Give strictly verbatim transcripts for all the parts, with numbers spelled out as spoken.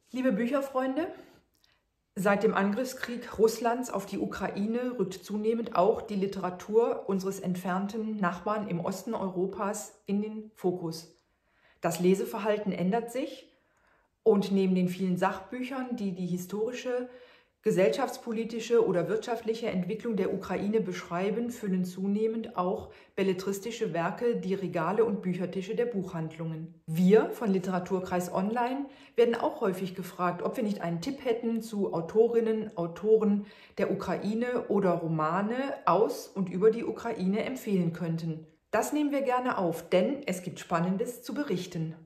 Liebe Bücherfreunde, seit dem Angriffskrieg Russlands auf die Ukraine rückt zunehmend auch die Literatur unseres entfernten Nachbarn im Osten Europas in den Fokus. Das Leseverhalten ändert sich und neben den vielen Sachbüchern, die die historische, gesellschaftspolitische oder wirtschaftliche Entwicklung der Ukraine beschreiben, füllen zunehmend auch belletristische Werke die Regale und Büchertische der Buchhandlungen. Wir von Literaturkreis Online werden auch häufig gefragt, ob wir nicht einen Tipp hätten zu Autorinnen, Autoren der Ukraine oder Romane aus und über die Ukraine empfehlen könnten. Das nehmen wir gerne auf, denn es gibt Spannendes zu berichten.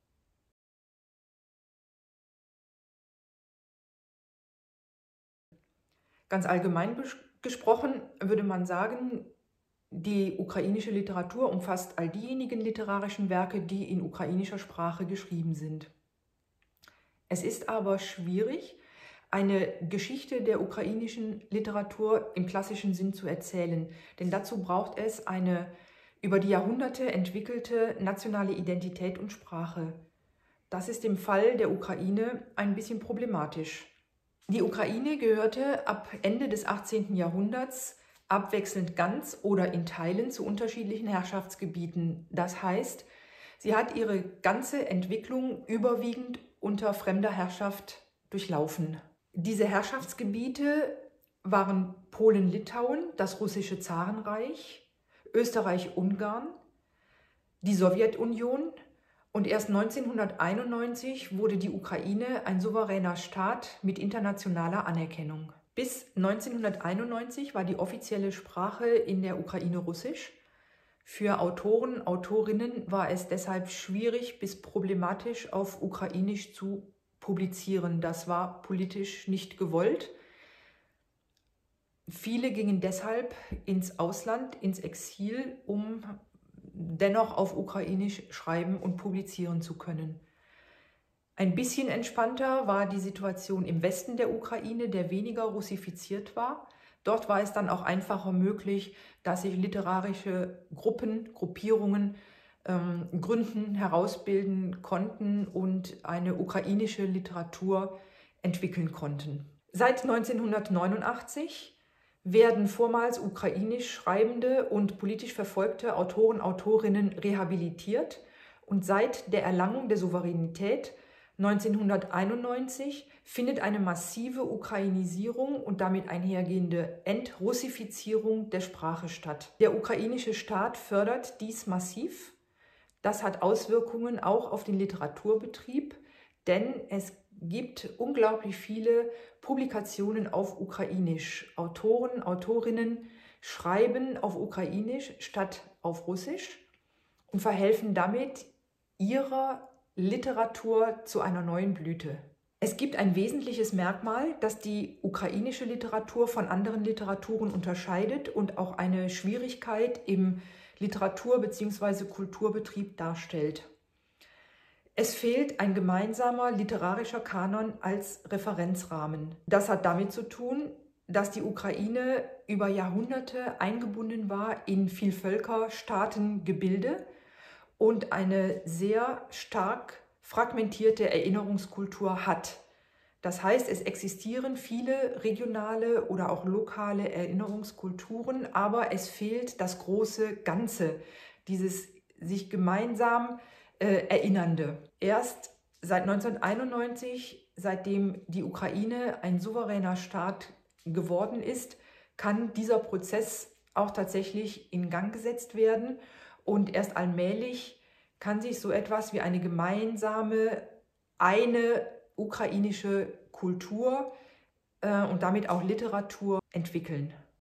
Ganz allgemein gesprochen würde man sagen, die ukrainische Literatur umfasst all diejenigen literarischen Werke, die in ukrainischer Sprache geschrieben sind. Es ist aber schwierig, eine Geschichte der ukrainischen Literatur im klassischen Sinn zu erzählen, denn dazu braucht es eine über die Jahrhunderte entwickelte nationale Identität und Sprache. Das ist im Fall der Ukraine ein bisschen problematisch. Die Ukraine gehörte ab Ende des achtzehnten Jahrhunderts abwechselnd ganz oder in Teilen zu unterschiedlichen Herrschaftsgebieten. Das heißt, sie hat ihre ganze Entwicklung überwiegend unter fremder Herrschaft durchlaufen. Diese Herrschaftsgebiete waren Polen-Litauen, das russische Zarenreich, Österreich-Ungarn, die Sowjetunion, und erst neunzehnhunderteinundneunzig wurde die Ukraine ein souveräner Staat mit internationaler Anerkennung. Bis neunzehnhunderteinundneunzig war die offizielle Sprache in der Ukraine Russisch. Für Autoren, Autorinnen war es deshalb schwierig bis problematisch, auf Ukrainisch zu publizieren. Das war politisch nicht gewollt. Viele gingen deshalb ins Ausland, ins Exil, um dennoch auf Ukrainisch schreiben und publizieren zu können. Ein bisschen entspannter war die Situation im Westen der Ukraine, der weniger russifiziert war. Dort war es dann auch einfacher möglich, dass sich literarische Gruppen, Gruppierungen ähm, gründen, herausbilden konnten und eine ukrainische Literatur entwickeln konnten. Seit neunzehnhundertneunundachtzig werden vormals ukrainisch schreibende und politisch verfolgte Autoren, Autorinnen rehabilitiert und seit der Erlangung der Souveränität neunzehnhunderteinundneunzig findet eine massive Ukrainisierung und damit einhergehende Entrussifizierung der Sprache statt. Der ukrainische Staat fördert dies massiv. Das hat Auswirkungen auch auf den Literaturbetrieb, denn es gibt unglaublich viele Publikationen auf Ukrainisch. Autoren, Autorinnen schreiben auf Ukrainisch statt auf Russisch und verhelfen damit ihrer Literatur zu einer neuen Blüte. Es gibt ein wesentliches Merkmal, das die ukrainische Literatur von anderen Literaturen unterscheidet und auch eine Schwierigkeit im Literatur- bzw. Kulturbetrieb darstellt. Es fehlt ein gemeinsamer literarischer Kanon als Referenzrahmen. Das hat damit zu tun, dass die Ukraine über Jahrhunderte eingebunden war in Vielvölkerstaatengebilde und eine sehr stark fragmentierte Erinnerungskultur hat. Das heißt, es existieren viele regionale oder auch lokale Erinnerungskulturen, aber es fehlt das große Ganze, dieses sich gemeinsam äh, Erinnernde. Erst seit neunzehnhunderteinundneunzig, seitdem die Ukraine ein souveräner Staat geworden ist, kann dieser Prozess auch tatsächlich in Gang gesetzt werden. Und erst allmählich kann sich so etwas wie eine gemeinsame, eine ukrainische Kultur äh, und damit auch Literatur entwickeln.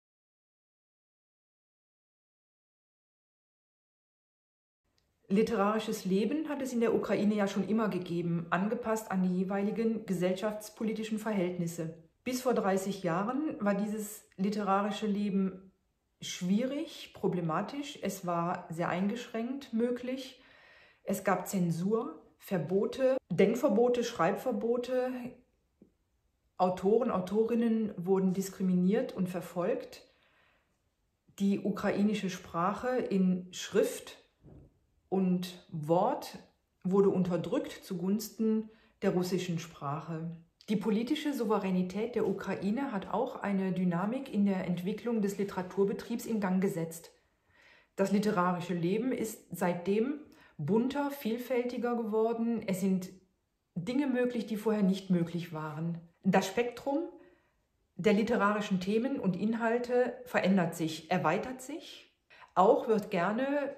Literarisches Leben hat es in der Ukraine ja schon immer gegeben, angepasst an die jeweiligen gesellschaftspolitischen Verhältnisse. Bis vor dreißig Jahren war dieses literarische Leben schwierig, problematisch. Es war sehr eingeschränkt möglich. Es gab Zensur, Verbote, Denkverbote, Schreibverbote. Autoren, Autorinnen wurden diskriminiert und verfolgt. Die ukrainische Sprache in Schrift und Wort wurde unterdrückt zugunsten der russischen Sprache. Die politische Souveränität der Ukraine hat auch eine Dynamik in der Entwicklung des Literaturbetriebs in Gang gesetzt. Das literarische Leben ist seitdem bunter, vielfältiger geworden. Es sind Dinge möglich, die vorher nicht möglich waren. Das Spektrum der literarischen Themen und Inhalte verändert sich, erweitert sich. Auch wird gerne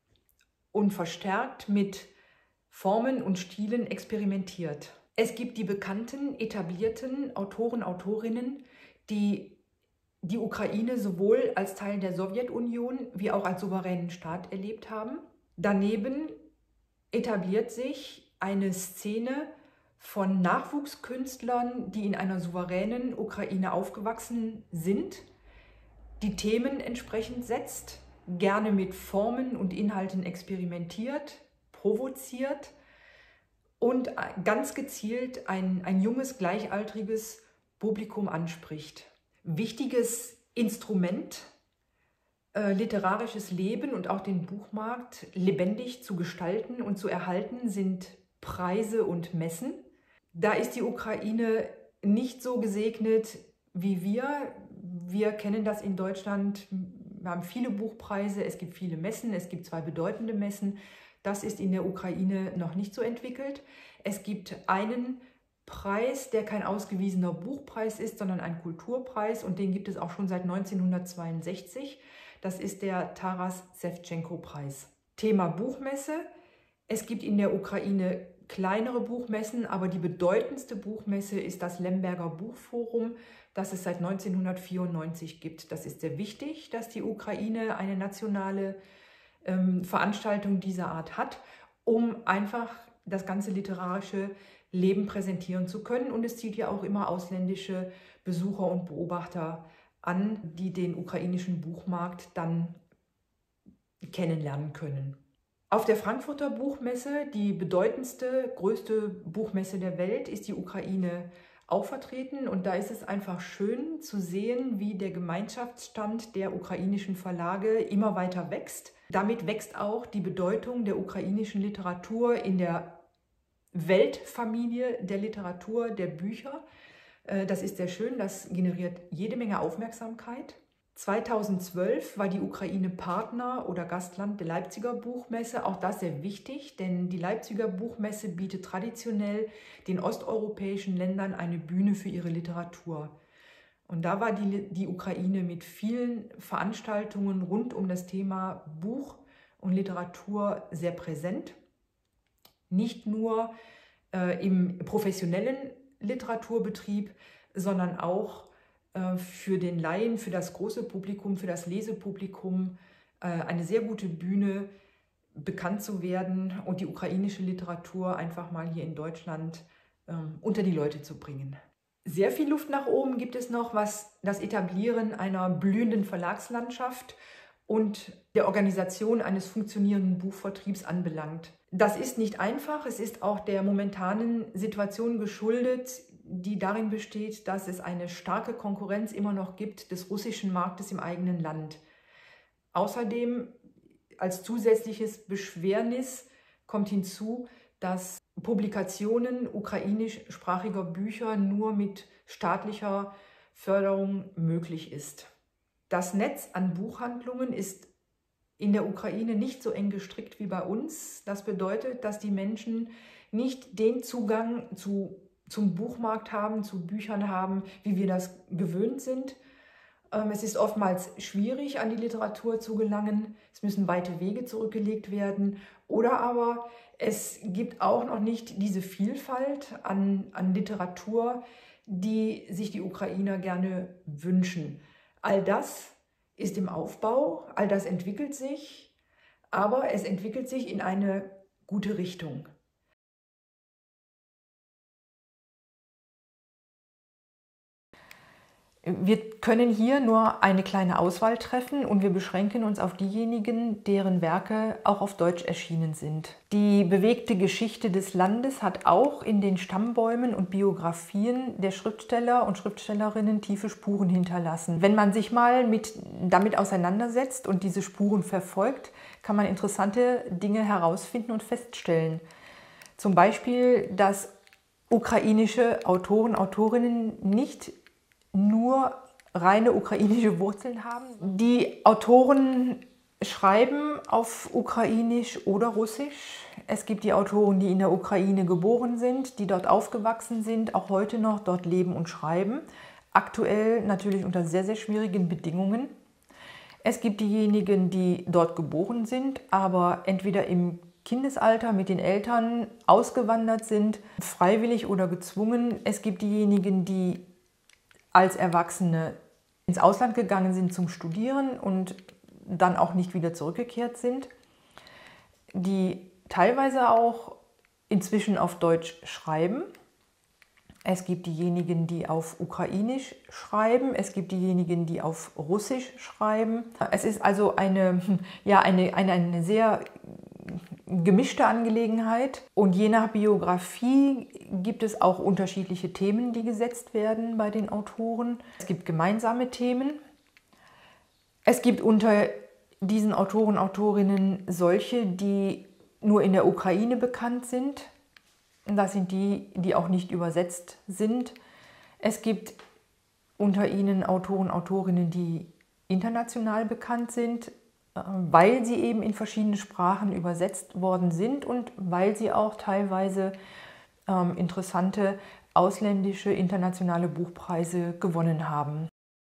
und verstärkt mit Formen und Stilen experimentiert. Es gibt die bekannten, etablierten Autoren, Autorinnen, die die Ukraine sowohl als Teil der Sowjetunion wie auch als souveränen Staat erlebt haben. Daneben etabliert sich eine Szene von Nachwuchskünstlern, die in einer souveränen Ukraine aufgewachsen sind, die Themen entsprechend setzt, gerne mit Formen und Inhalten experimentiert, provoziert und ganz gezielt ein, ein junges, gleichaltriges Publikum anspricht. Wichtiges Instrument, äh, literarisches Leben und auch den Buchmarkt lebendig zu gestalten und zu erhalten, sind Preise und Messen. Da ist die Ukraine nicht so gesegnet wie wir. Wir kennen das in Deutschland. Wir haben viele Buchpreise, es gibt viele Messen, es gibt zwei bedeutende Messen. Das ist in der Ukraine noch nicht so entwickelt. Es gibt einen Preis, der kein ausgewiesener Buchpreis ist, sondern ein Kulturpreis, und den gibt es auch schon seit neunzehnhundertzweiundsechzig. Das ist der Taras Schewtschenko-Preis. Thema Buchmesse. Es gibt in der Ukraine kleinere Buchmessen, aber die bedeutendste Buchmesse ist das Lemberger Buchforum, das es seit neunzehnhundertvierundneunzig gibt. Das ist sehr wichtig, dass die Ukraine eine nationale ähm, Veranstaltung dieser Art hat, um einfach das ganze literarische Leben präsentieren zu können. Und es zieht ja auch immer ausländische Besucher und Beobachter an, die den ukrainischen Buchmarkt dann kennenlernen können. Auf der Frankfurter Buchmesse, die bedeutendste, größte Buchmesse der Welt, ist die Ukraine auch vertreten. Und da ist es einfach schön zu sehen, wie der Gemeinschaftsstand der ukrainischen Verlage immer weiter wächst. Damit wächst auch die Bedeutung der ukrainischen Literatur in der Weltfamilie der Literatur, der Bücher. Das ist sehr schön, das generiert jede Menge Aufmerksamkeit. zweitausendzwölf war die Ukraine Partner oder Gastland der Leipziger Buchmesse. Auch das sehr wichtig, denn die Leipziger Buchmesse bietet traditionell den osteuropäischen Ländern eine Bühne für ihre Literatur. Und da war die, die Ukraine mit vielen Veranstaltungen rund um das Thema Buch und Literatur sehr präsent. Nicht nur äh, im professionellen Literaturbetrieb, sondern auch äh, für den Laien, für das große Publikum, für das Lesepublikum äh, eine sehr gute Bühne, bekannt zu werden und die ukrainische Literatur einfach mal hier in Deutschland äh, unter die Leute zu bringen. Sehr viel Luft nach oben gibt es noch, was das Etablieren einer blühenden Verlagslandschaft und der Organisation eines funktionierenden Buchvertriebs anbelangt. Das ist nicht einfach, es ist auch der momentanen Situation geschuldet, die darin besteht, dass es eine starke Konkurrenz immer noch gibt des russischen Marktes im eigenen Land. Außerdem als zusätzliches Beschwernis kommt hinzu, dass Publikationen ukrainischsprachiger Bücher nur mit staatlicher Förderung möglich ist. Das Netz an Buchhandlungen ist in der Ukraine nicht so eng gestrickt wie bei uns. Das bedeutet, dass die Menschen nicht den Zugang zu, zum Buchmarkt haben, zu Büchern haben, wie wir das gewöhnt sind. Es ist oftmals schwierig, an die Literatur zu gelangen. Es müssen weite Wege zurückgelegt werden. Oder aber es gibt auch noch nicht diese Vielfalt an, an Literatur, die sich die Ukrainer gerne wünschen. All das ist im Aufbau, all das entwickelt sich, aber es entwickelt sich in eine gute Richtung. Wir können hier nur eine kleine Auswahl treffen und wir beschränken uns auf diejenigen, deren Werke auch auf Deutsch erschienen sind. Die bewegte Geschichte des Landes hat auch in den Stammbäumen und Biografien der Schriftsteller und Schriftstellerinnen tiefe Spuren hinterlassen. Wenn man sich mal mit, damit auseinandersetzt und diese Spuren verfolgt, kann man interessante Dinge herausfinden und feststellen. Zum Beispiel, dass ukrainische Autoren, Autorinnen nicht nur reine ukrainische Wurzeln haben. Die Autoren schreiben auf Ukrainisch oder Russisch. Es gibt die Autoren, die in der Ukraine geboren sind, die dort aufgewachsen sind, auch heute noch dort leben und schreiben. Aktuell natürlich unter sehr, sehr schwierigen Bedingungen. Es gibt diejenigen, die dort geboren sind, aber entweder im Kindesalter mit den Eltern ausgewandert sind, freiwillig oder gezwungen. Es gibt diejenigen, die als Erwachsene ins Ausland gegangen sind zum Studieren und dann auch nicht wieder zurückgekehrt sind, die teilweise auch inzwischen auf Deutsch schreiben. Es gibt diejenigen, die auf Ukrainisch schreiben, es gibt diejenigen, die auf Russisch schreiben. Es ist also eine, ja, eine, eine, eine sehr gemischte Angelegenheit und je nach Biografie gibt es auch unterschiedliche Themen, die gesetzt werden bei den Autoren. Es gibt gemeinsame Themen. Es gibt unter diesen Autoren, Autorinnen solche, die nur in der Ukraine bekannt sind. Das sind die, die auch nicht übersetzt sind. Es gibt unter ihnen Autoren, Autorinnen, die international bekannt sind, weil sie eben in verschiedene Sprachen übersetzt worden sind und weil sie auch teilweise ähm, interessante ausländische, internationale Buchpreise gewonnen haben.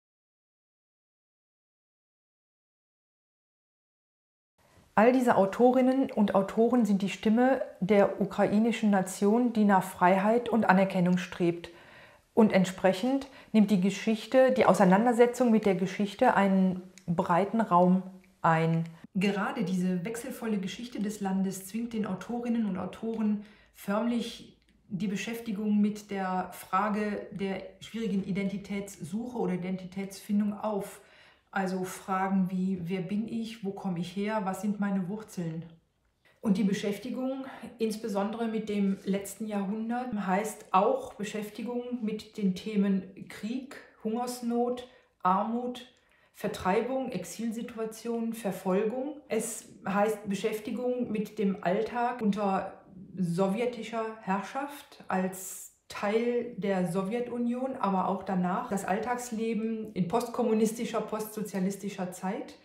All diese Autorinnen und Autoren sind die Stimme der ukrainischen Nation, die nach Freiheit und Anerkennung strebt. Und entsprechend nimmt die Geschichte, die Auseinandersetzung mit der Geschichte einen breiten Raum ein. Gerade diese wechselvolle Geschichte des Landes zwingt den Autorinnen und Autoren förmlich die Beschäftigung mit der Frage der schwierigen Identitätssuche oder Identitätsfindung auf. Also Fragen wie, wer bin ich, wo komme ich her, was sind meine Wurzeln? Und die Beschäftigung, insbesondere mit dem letzten Jahrhundert, heißt auch Beschäftigung mit den Themen Krieg, Hungersnot, Armut, Vertreibung, Exilsituation, Verfolgung. Es heißt Beschäftigung mit dem Alltag unter sowjetischer Herrschaft als Teil der Sowjetunion, aber auch danach das Alltagsleben in postkommunistischer, postsozialistischer Zeit.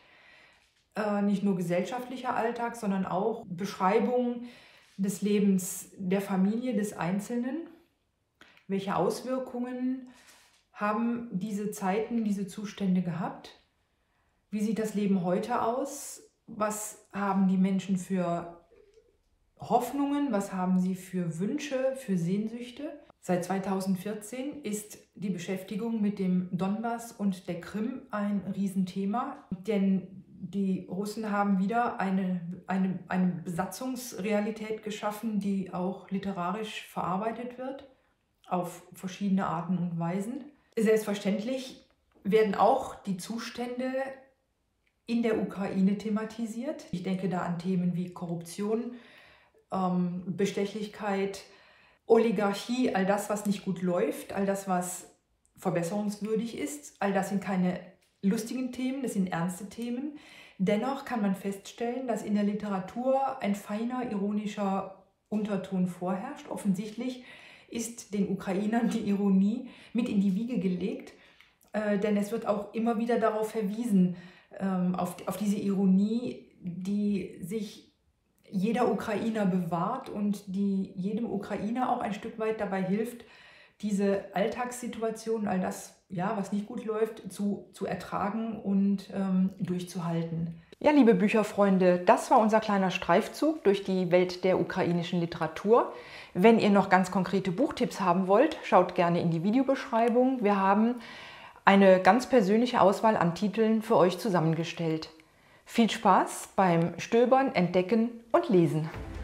Äh, nicht nur gesellschaftlicher Alltag, sondern auch Beschreibung des Lebens der Familie, des Einzelnen. Welche Auswirkungen haben diese Zeiten, diese Zustände gehabt? Wie sieht das Leben heute aus? Was haben die Menschen für Hoffnungen? Was haben sie für Wünsche, für Sehnsüchte? Seit zweitausendvierzehn ist die Beschäftigung mit dem Donbass und der Krim ein Riesenthema, denn die Russen haben wieder eine, eine, eine Besatzungsrealität geschaffen, die auch literarisch verarbeitet wird, auf verschiedene Arten und Weisen. Selbstverständlich werden auch die Zustände in der Ukraine thematisiert. Ich denke da an Themen wie Korruption, ähm, Bestechlichkeit, Oligarchie, all das, was nicht gut läuft, all das, was verbesserungswürdig ist. All das sind keine lustigen Themen, das sind ernste Themen. Dennoch kann man feststellen, dass in der Literatur ein feiner, ironischer Unterton vorherrscht. Offensichtlich ist den Ukrainern die Ironie mit in die Wiege gelegt, äh, denn es wird auch immer wieder darauf verwiesen, ähm, auf, auf diese Ironie, die sich jeder Ukrainer bewahrt und die jedem Ukrainer auch ein Stück weit dabei hilft, diese Alltagssituation, all das, ja, was nicht gut läuft, zu, zu ertragen und ähm, durchzuhalten. Ja, liebe Bücherfreunde, das war unser kleiner Streifzug durch die Welt der ukrainischen Literatur. Wenn ihr noch ganz konkrete Buchtipps haben wollt, schaut gerne in die Videobeschreibung. Wir haben eine ganz persönliche Auswahl an Titeln für euch zusammengestellt. Viel Spaß beim Stöbern, Entdecken und Lesen!